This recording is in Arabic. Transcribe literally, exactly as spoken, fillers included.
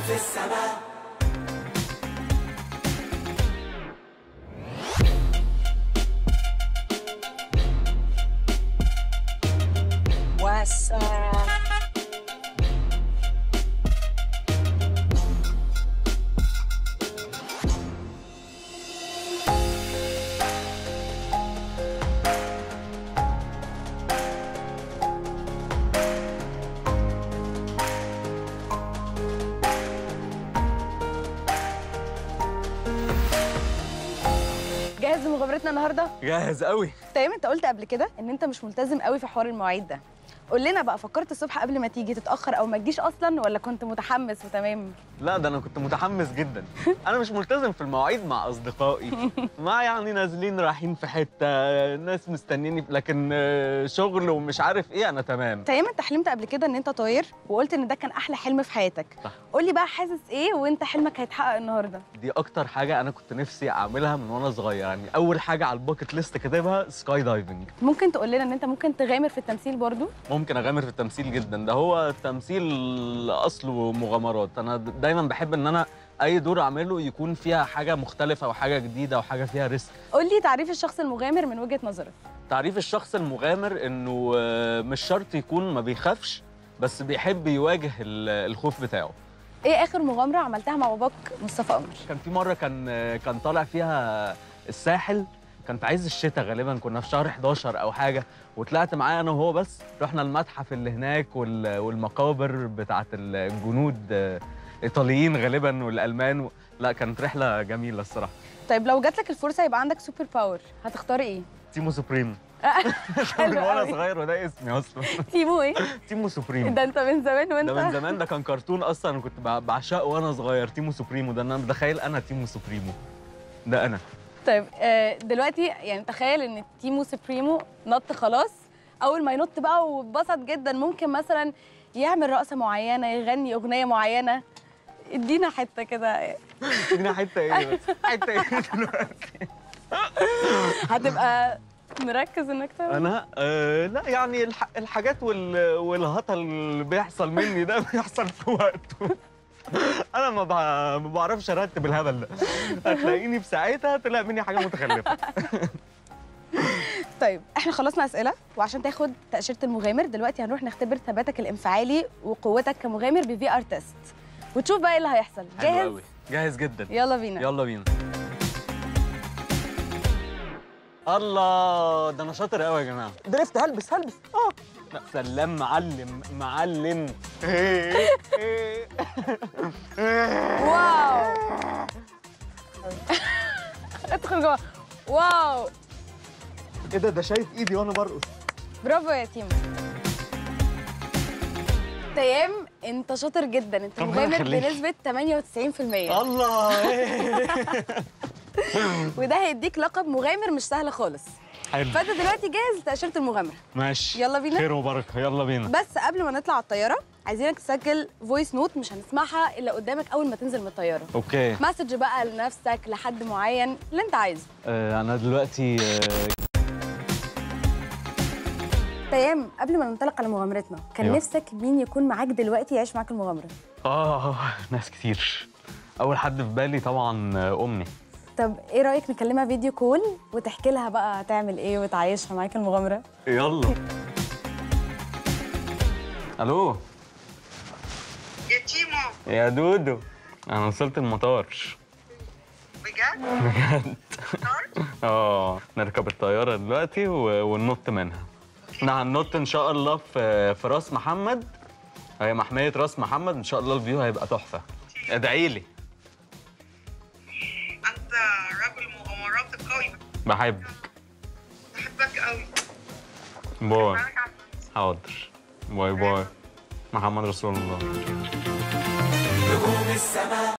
في السماء. وسع جاهز لمغامرتنا النهارده؟ جاهز قوي. تمام. انت قلت قبل كده ان انت مش ملتزم قوي في حوار المواعيد ده. قول لنا بقى، فكرت الصبح قبل ما تيجي تتاخر او ما تجيش اصلا، ولا كنت متحمس وتمام؟ لا ده انا كنت متحمس جدا. انا مش ملتزم في المواعيد مع اصدقائي، مع يعني نازلين رايحين في حته، ناس مستنيني، لكن شغل ومش عارف ايه انا تمام. تمام. انت حلمت قبل كده ان انت طاير وقلت ان ده كان احلى حلم في حياتك. صح. قول لي بقى، حاسس ايه وانت حلمك هيتحقق النهارده؟ دي اكتر حاجه انا كنت نفسي اعملها من وانا صغير، يعني اول حاجه على الباكت ليست كاتبها سكاي دايفنج. ممكن تقول لنا ان انت ممكن تغامر في التمثيل برضو؟ ممكن اغامر في التمثيل جدا، ده هو التمثيل اصله مغامرات. انا دايما بحب ان انا اي دور اعمله يكون فيها حاجه مختلفه وحاجه جديده وحاجه فيها ريسك. قول لي تعريف الشخص المغامر من وجهة نظرك. تعريف الشخص المغامر انه مش شرط يكون ما بيخافش، بس بيحب يواجه الخوف بتاعه. ايه اخر مغامرة عملتها مع باباك مصطفى قمر؟ كان في مره كان كان طالع فيها الساحل، كان في عز الشتاء غالبا، كنا في شهر حداشر او حاجه، وطلعت معاه انا وهو بس. رحنا المتحف اللي هناك والمقابر بتاعت الجنود ايطاليين غالبا والالمان. لا كانت رحله جميله الصراحه. طيب لو جات لك الفرصه يبقى عندك سوبر باور، هتختار ايه؟ تيمو سوبريمو. حلو وانا قوي. صغير وده اسمي اصلا. تيمو ايه؟ تيمو سوبريمو. ده انت من زمان وانت ده من زمان، ده كان كرتون اصلا، انا كنت بعشقه وانا صغير. تيمو سوبريمو ده انا متخيل انا تيمو سوبريمو ده انا. طيب دلوقتي يعني تخيل ان تيمو سوبريمو نط خلاص، اول ما ينط بقى واتبسط جدا، ممكن مثلا يعمل رقصه معينه، يغني اغنيه معينه. ادينا حته كده. ادينا حته ايه بس؟ حته ايه دلوقتي؟ هتبقى مركز انك تعمل؟ انا آه لا يعني الح... الحاجات وال... والهطل اللي بيحصل مني ده بيحصل في وقته. انا ما, ب... ما بعرفش ارتب الهبل ده، هتلاقيني في ساعتها طلع مني حاجه متخلفه. طيب احنا خلصنا اسئله، وعشان تاخد تاشيره المغامر دلوقتي هنروح نختبر ثباتك الانفعالي وقوتك كمغامر بفي ار تيست، وتشوف بقى ايه اللي هيحصل. جاهز؟ حلو قوي. جاهز جدا. يلا بينا. يلا بينا. الله، ده انا شاطر قوي يا جماعه. درفت. هلبس هلبس اه لا سلام. معلم معلم. واو. ادخل جوه. واو. ايه ده؟ ده شايف ايدي وانا برقص. برافو يا تيمو. تيام انت شاطر جدا، انت مغامر بنسبه ثمانية وتسعين في المية. الله. وده هيديك لقب مغامر مش سهل خالص. حلو. فانت دلوقتي جاهز لتاشيره المغامره. ماشي. يلا بينا. خير وبركه، يلا بينا. بس قبل ما نطلع على الطياره عايزينك تسجل فويس نوت، مش هنسمعها الا قدامك اول ما تنزل من الطياره. اوكي. مسج بقى لنفسك، لحد معين، اللي انت عايزه. آه انا دلوقتي آه تيام قبل ما ننطلق على مغامرتنا، كان أيوة. نفسك مين يكون معاك دلوقتي يعيش معاك المغامره؟ اه ناس كتير. اول حد في بالي طبعا امي. طب ايه رايك نكلمها فيديو كول وتحكي لها بقى هتعمل ايه وتعيشها معاك المغامره؟ يلا. الو يا تيمو. يا دودو، انا وصلت المطار. بجد؟ بجد. اه نركب الطياره دلوقتي وننط منها. احنا هننط ان شاء الله في في راس محمد، هي محميه راس محمد، ان شاء الله الفيو هيبقى تحفه. ادعي لي. انت رجل مغامرات القوي. بحبك. بحبك قوي. باي. حاضر. باي باي. محمد رسول الله. نجوم السماء.